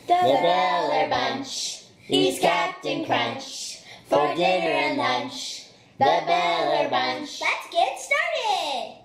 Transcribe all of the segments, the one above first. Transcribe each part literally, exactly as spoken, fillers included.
The Beller Bunch. He's Captain Crunch for dinner and lunch. The Beller Bunch. Let's get started.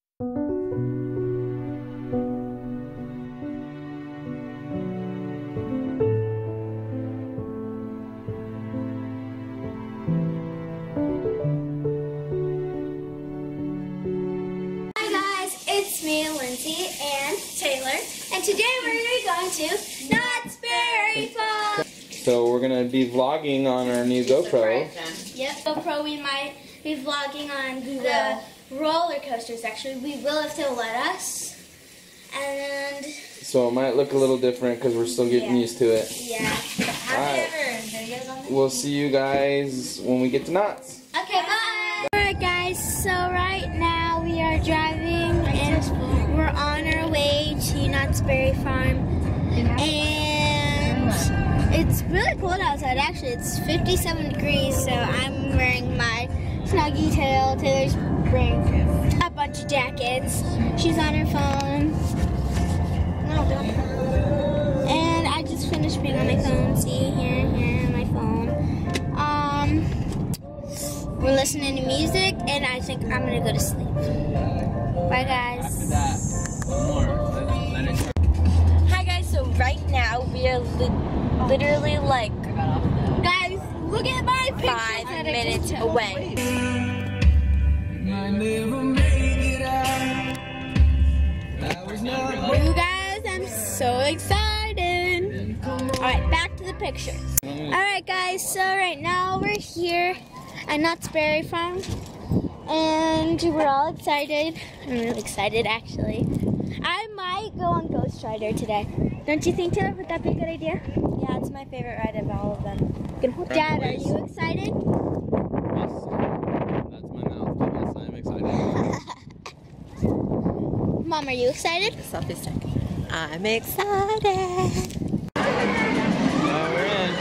It's me, Lindsay, and Taylor, and today we're going to Knott's Berry Farm. So we're going to be vlogging on our new GoPro. Yep, GoPro. We might be vlogging on the roller coasters, actually. We will if they'll let us. And so it might look a little different because we're still getting yeah. used to it. Yeah. Have Alright. you ever videos on this? We'll see you guys when we get to Knott's. Okay, bye. Alright guys, so right now we are driving and we're on our way to Knott's Berry Farm. And it's really cold outside, actually. It's fifty-seven degrees, so I'm wearing my Snuggie tail. Taylor's wearing a bunch of jackets. She's on her phone. No, don't. And I just finished being on my phone. See, here, here, on my phone. Um, we're listening to music, and I think I'm gonna go to sleep. Bye, guys. After that, one more. Let it, let it Hi guys, so right now we are li literally like Guys, look at my pictures five that I minutes just took. away. You guys, I'm so excited. Alright, back to the pictures. Alright guys, so right now we're here at Knott's Berry Farm. And we're all excited. I'm really excited actually. I might go on Ghost Rider today. Don't you think, Taylor? Would that be a good idea? Yeah, it's my favorite ride of all of them. Dad, are you excited? Yes. That's my mouth. Yes, I'm excited. Mom, are you excited? Selfie stick. I'm excited. Uh, we're in.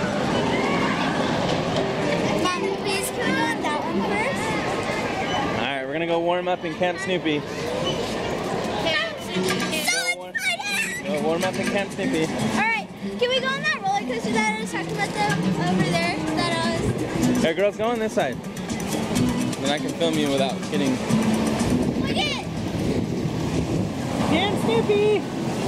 Mom, please can we go on that one first? Alright, we're going to go warm up in Camp Snoopy. So excited! Go warm up in Camp Snoopy. Alright, can we go on that roller coaster that I was talking about though? Over there? That I was... Hey girls, go on this side. Then I can film you without getting... Look at it! Camp Snoopy!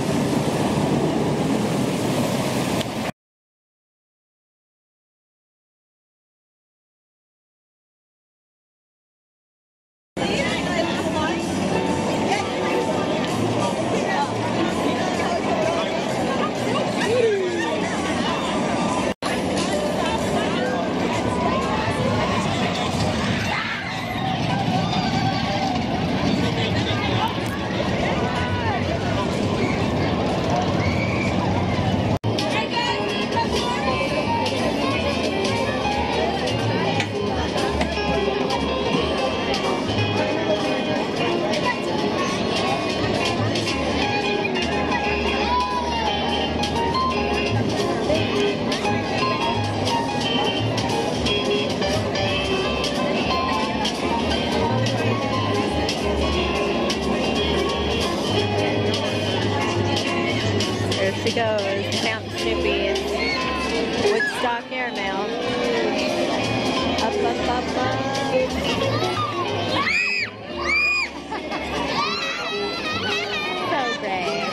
There she goes, Camp Snoopy, Woodstock Airmail. Up, up, up, up. So brave.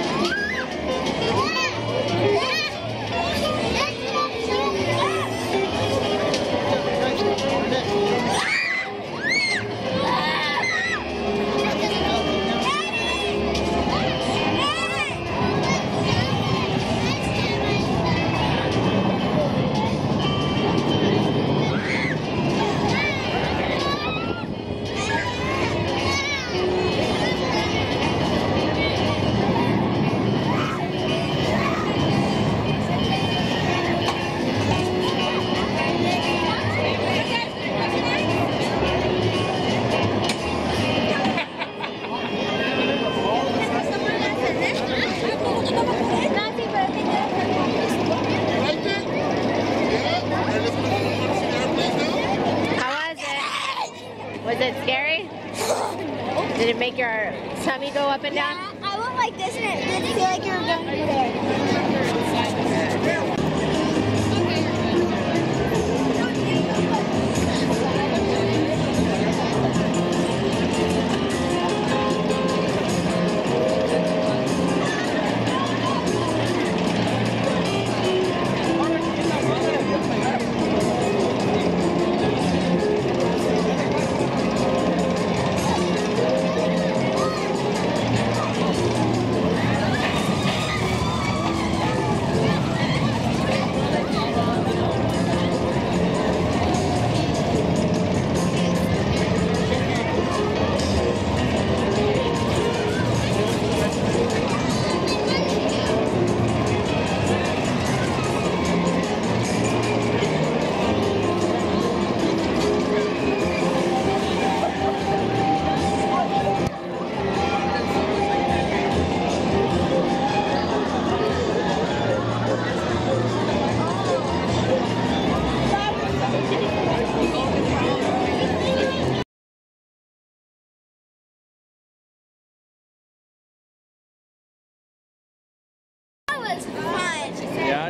Was it scary? No. Did it make your tummy go up and down? Yeah, I went like this and it didn't feel like you were going through there.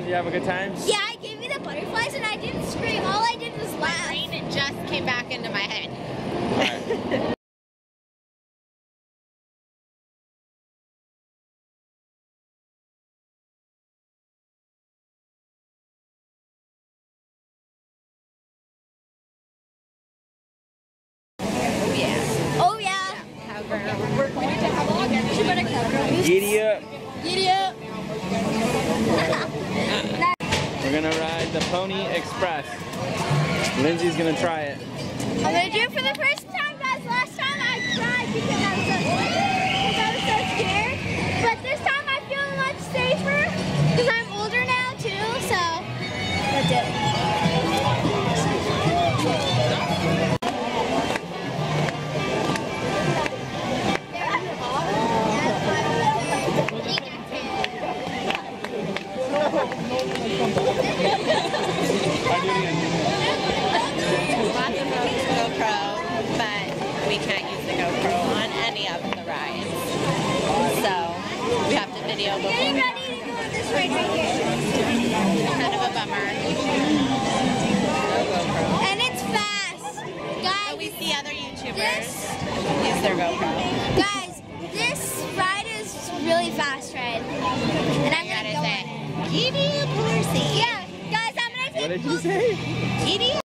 Did you have a good time? Yeah, I gave you the butterflies and I didn't scream. All I did was laugh. Rain, it just came back into my head. Alright. Oh yeah. We're going to have a look at You better cover me. Giddy up. Giddy up. We're gonna ride the Pony Express. Lindsay's gonna try it. I'm gonna do it for the first time, guys. Last time I cried because I was so, because I was so scared. But this time I feel much safer because I'm older now too. So let's do it. Lots of GoPro, but we can't use the GoPro on any of the rides. So we have to video before. Getting ready to go on this ride right here. Kind of a bummer. No GoPro. And it's fast, guys. But we see other YouTubers This, use their GoPro. guys, this ride is really fast ride, and I'm You gonna gotta go say, on it. giddy up horsey. Yeah, guys, I'm gonna take. What did you say? Giddy up.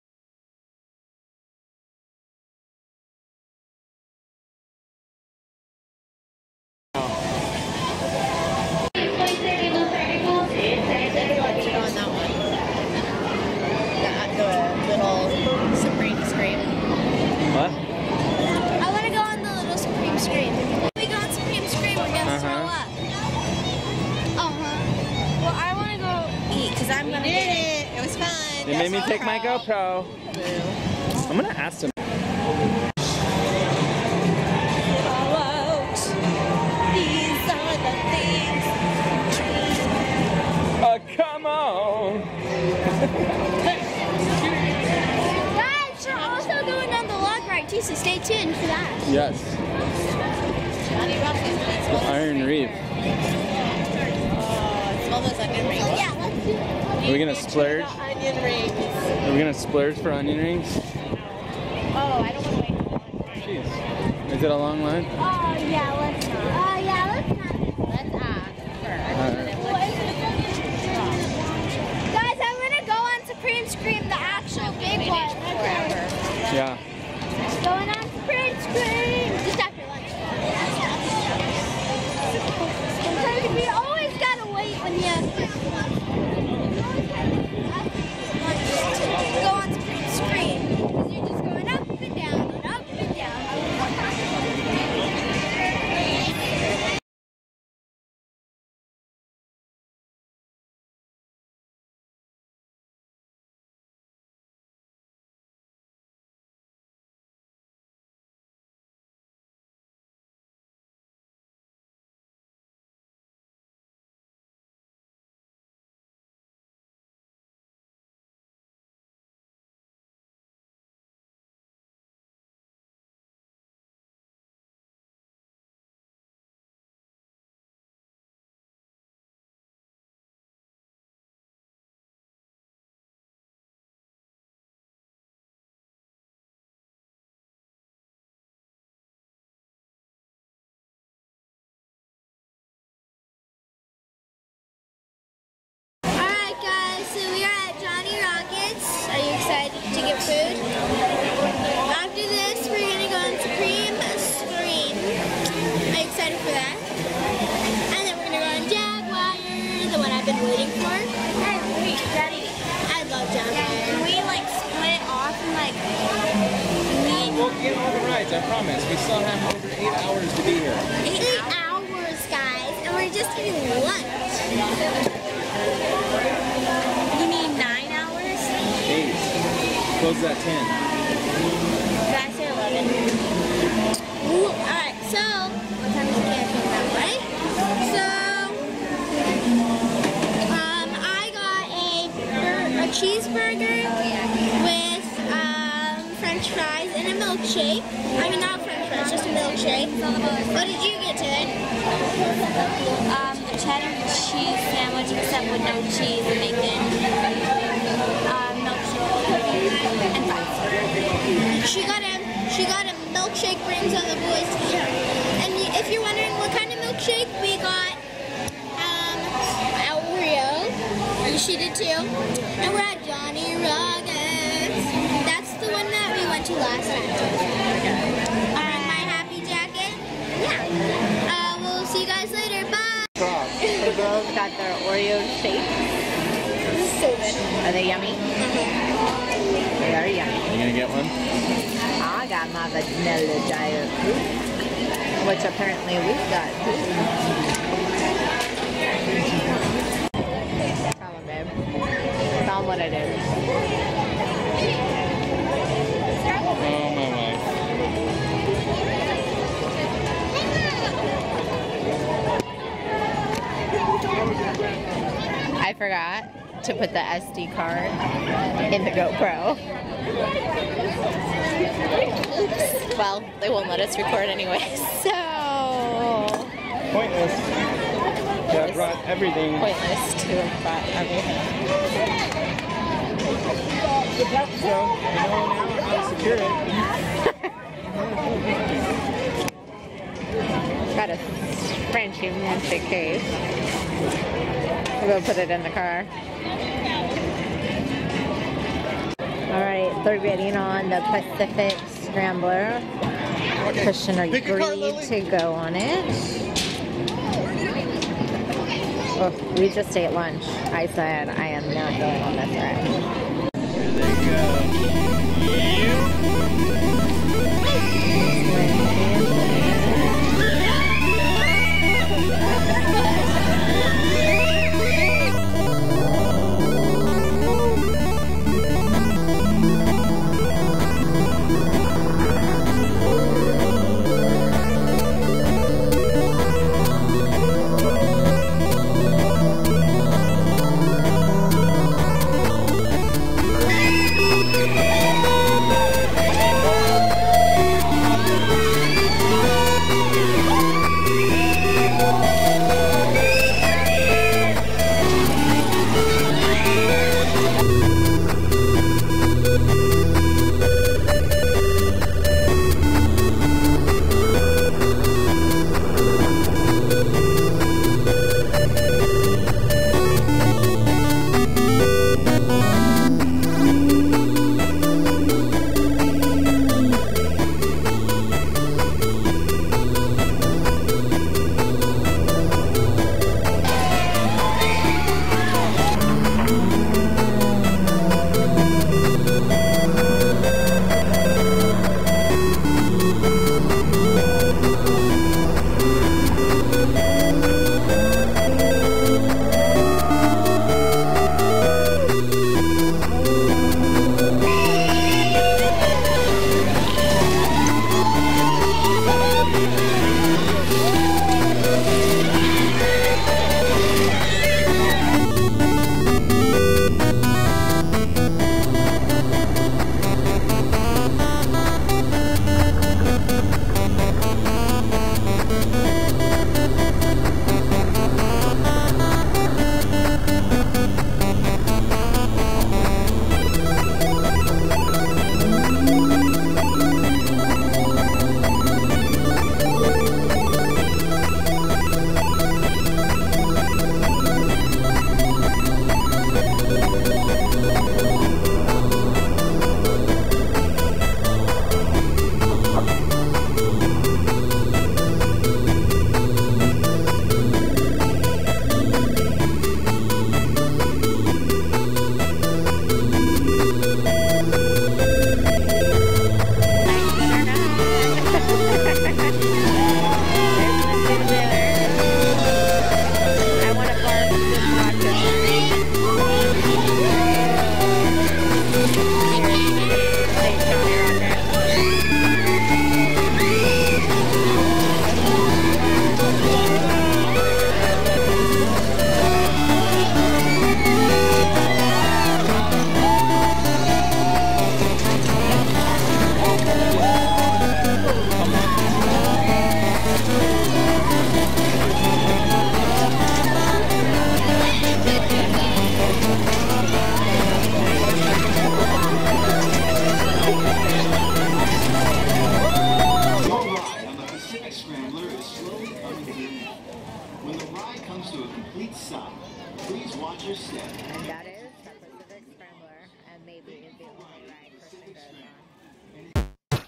On that one. The, the little Supreme Scream. What? I want to go on the little Supreme Scream. When we go on Supreme Scream, we're gonna Uh-huh. throw up. Uh huh. Well, I want to go eat because I'm We gonna did get it. It was fun. They made me take my GoPro. I'm gonna ask them. These are the things. Oh, come on! Guys, we're also going on the log ride too, so stay tuned for that. Yes. Johnny Rockets. Iron Reef. Oh, smell those onion rings. Yeah, let's do it. Are we gonna splurge? Onion rings. Are we gonna splurge for onion rings? Oh, I don't want to wait for one. Jeez. Is it a long line? Oh yeah, let's not. Oh yeah, let's not. Let's ask first. Alright. Guys, I'm gonna go on Supreme Scream, the actual big one. Forever. Yeah. Going on Supreme Scream. Just after lunch. Because we always gotta wait when you go on Supreme Scream. Because you're just going up and down and up and down. Alright guys, so we are at Johnny Rockets. Are you excited to get food? After this, we're gonna go on Supreme Scream. Are you excited for that? And then we're gonna go on Jaguar, the one I've been waiting for. Hey, wait, Daddy. I love Jaguar. Can we like split off and like me and We'll get all the rides, I promise. We still have over eight hours to be here. eight hours, guys, and we're just eating lunch. You mean nine hours? Eight. Closes at ten. Did I say eleven? Ooh, alright, so, what time is it come out, right? So, um, I got a, bur- a cheeseburger with um, french fries and a milkshake. I mean, not french fries, just a milkshake. What did you get, Ted? Um, the cheddar cheese sandwich except with no cheese, bacon, uh, milkshake, and fries. She got a she got a milkshake brings all the boys together. And if you're wondering what kind of milkshake, we got um Oreo, and she did too. And we're at Johnny Rockets. That's the one that we went to last time. Uh, my happy jacket. Yeah. Uh, we'll see you guys later. Bye. The girls got their Oreo shakes. So good. Are they yummy? Mm-hmm. They are yummy. You gonna get one? I got my vanilla diet fruit, which apparently we've got too. Tell them, babe. Tell them what it is. Oh my life. I forgot to put the S D card in the GoPro. Oops. Well, they won't let us record anyway, so... Pointless. Yeah, I brought everything. Pointless to have brought everything. So, you know now how to secure it. Got a Frenchy Monte case. We'll go put it in the car. Alright, they're getting on the Pacific Scrambler. Christian agreed to go on it. Oh, we just ate lunch. I said I am not going on this ride. There you go. And that is the Pacific Scrambler, and maybe is the only ride Kristen goes on.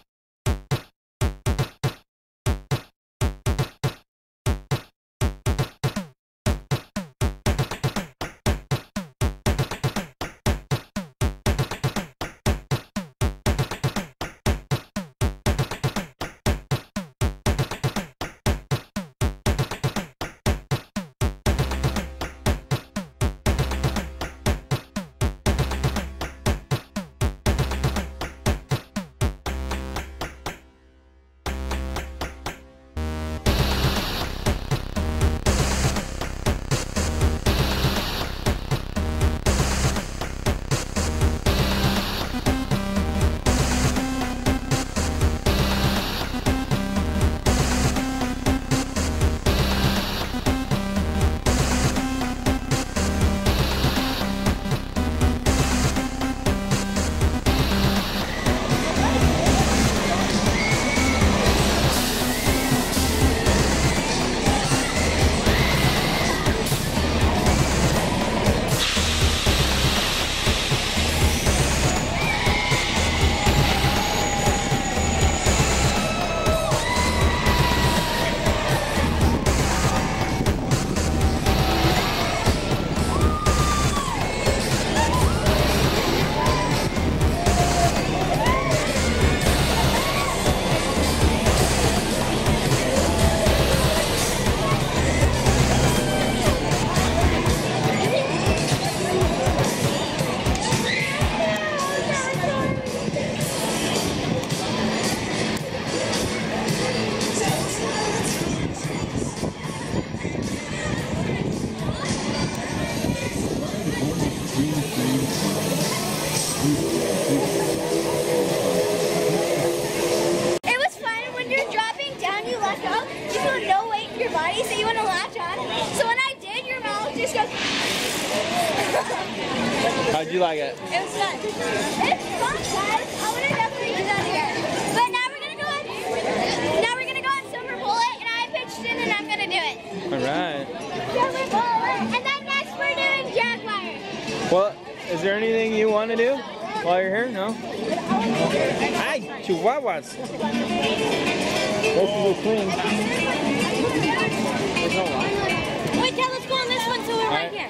It was fun when you're dropping down, you let go, you feel no weight in your body, so you want to latch on. So when I did, your mouth just goes. How'd you like it? It was fun. It's fun, guys. I want to definitely do that again. But now we're gonna go on. Now we're gonna go on Silver Bullet, and I pitched in, and I'm gonna do it. All right. Silver Bullet, and then next we're doing Jaguar. Well, is there anything you want to do while you're here? No? Hi, Chihuahuas. This is a swing. Wait, tell let's go on this one so we're right here.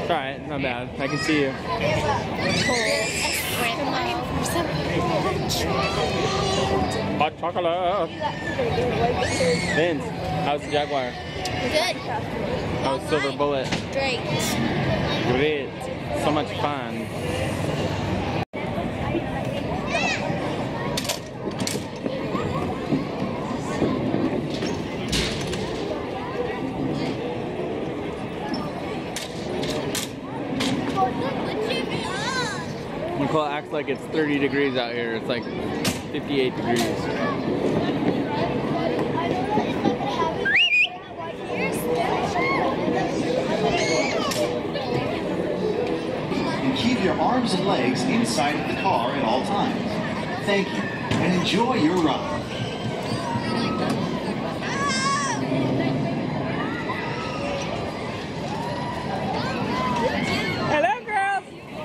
It's alright, not bad. I can see you. Hot chocolate. Vince, how's the Jaguar? Good. How's Silver Bullet? Great. Great. So much fun. Nicole acts like it's thirty degrees out here. It's like fifty-eight degrees. And keep your arms and legs inside of the car at all times. Thank you, and enjoy your ride. Hello, girls!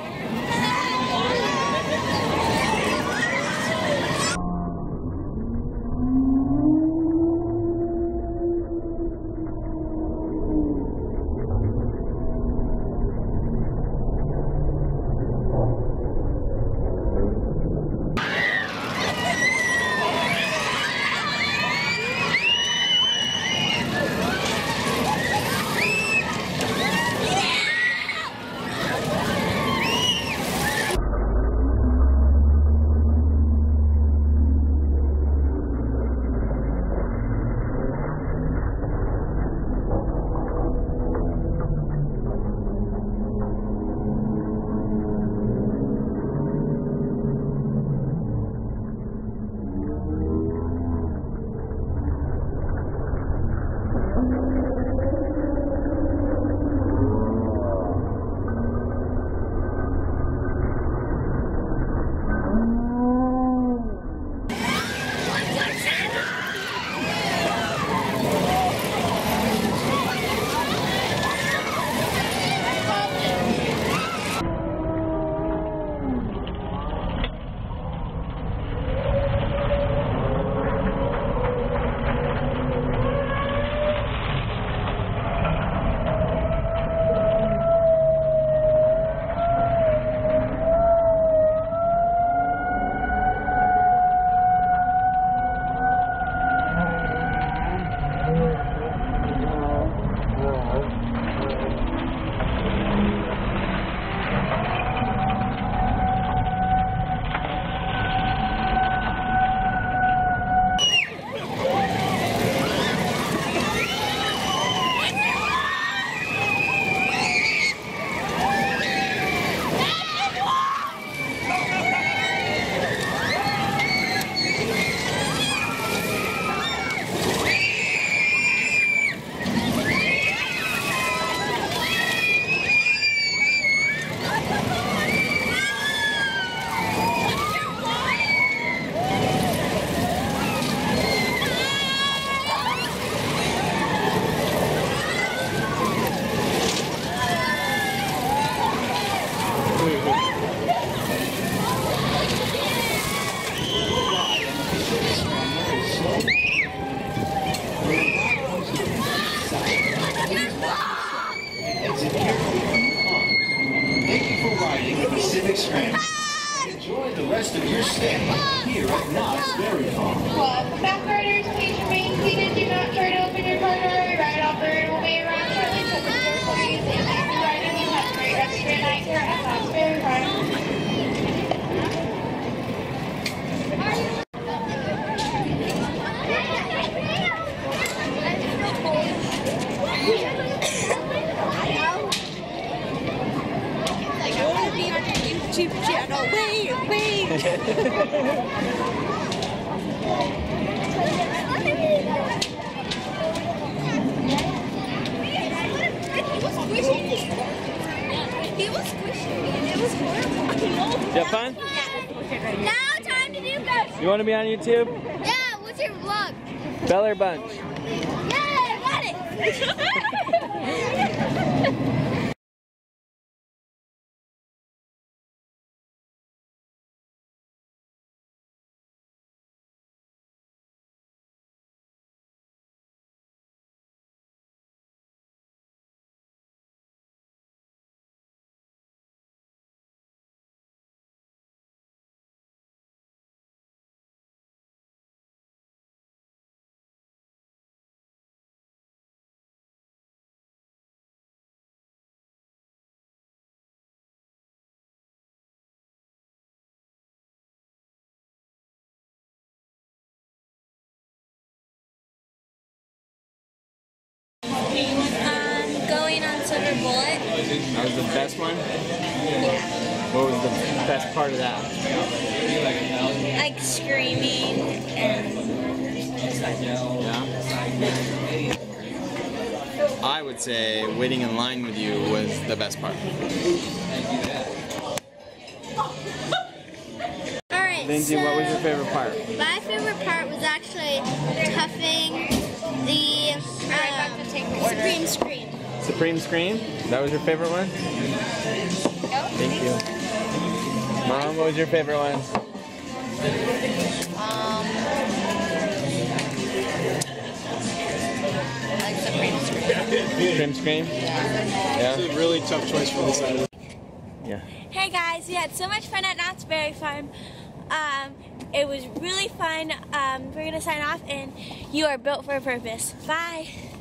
Enjoy the rest of your stay here at Knott's Berry Farm. Welcome back, riders. Please remain seated. Do not try to open your car door. Your ride operator will be around shortly to open your door for you. Thank you for riding. You have a great rest of your night here at Knott's Berry Farm. YouTube channel. Wait, wait. He was squishy and it was horrible. You have fun? Yeah. Now time to do ghost. You want to be on YouTube? Yeah, what's your vlog? Beller Bunch. Yeah, I got it. That was the best one? What was the best part of that? Like screaming and... Yeah? I would say waiting in line with you was the best part. Alright, Lindsay, so what was your favorite part? my favorite part was actually toughing the um, Supreme Scream. Supreme Scream? That was your favorite one? Thank you. Mom, what was your favorite one? Um, I like Supreme Scream. Supreme Scream? Yeah. It's a really tough choice for this side. Yeah. Hey guys, we had so much fun at Knott's Berry Farm. Um, it was really fun. Um, we're going to sign off, and you are built for a purpose. Bye.